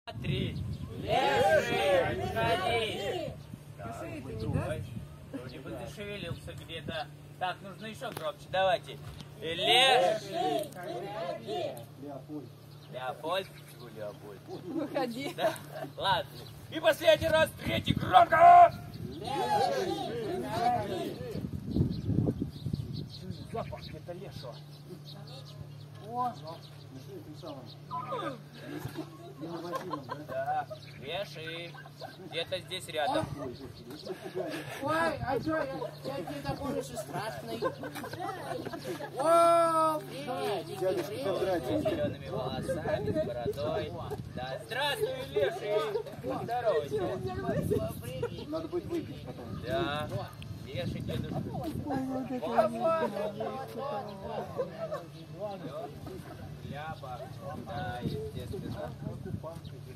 Три. Леший, ходи. Ой, вроде бы зашевелился где-то. Так, нужно еще громче. Давайте. Леший. Леопольд. Леопольд. Выходи. Да? Ладно. И последний раз, третий, громко. Запах где-то лешего. О! Да, леший. Где-то здесь рядом. Ой, а что, я тебе такой же страшный. О, привет, С зелеными волосами, с бородой. Да, здравствуй, леший. Поздоровайся. Надо будет выпить потом. Да, леший дедушка. Ляпа, да, естественно.